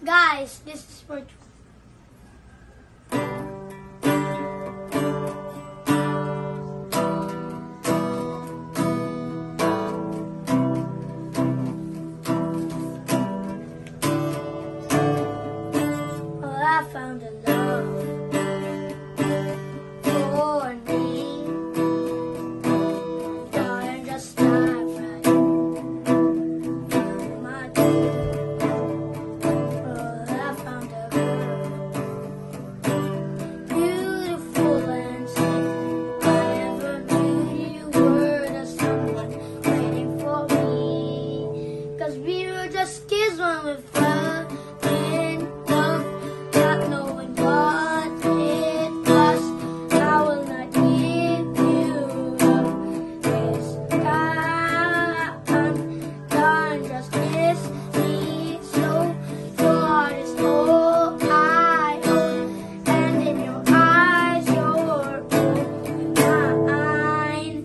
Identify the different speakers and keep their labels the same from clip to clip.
Speaker 1: Guys, this is for I found a love for me, darling, just dive right into my dream. Oh, I found a girl, beautiful and sweet. I never knew you were the someone waiting for me, 'cause we were just kids when we fell in love. Not knowing what it was, I will not give you up this time. Darling, just kiss me slow. Your heart is all I own, and in your eyes, you're all mine,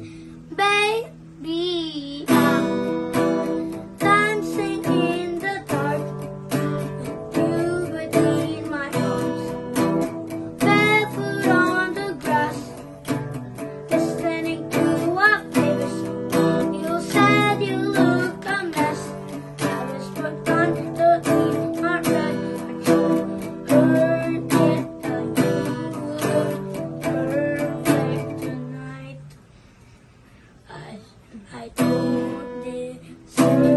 Speaker 1: baby. I'm dancing in the dark, you between my arms, barefoot on the grass, listening to our favorite song. You said you look a mess. I whispered underneath my breath, but you heard it, and you look perfect tonight. I don't deserve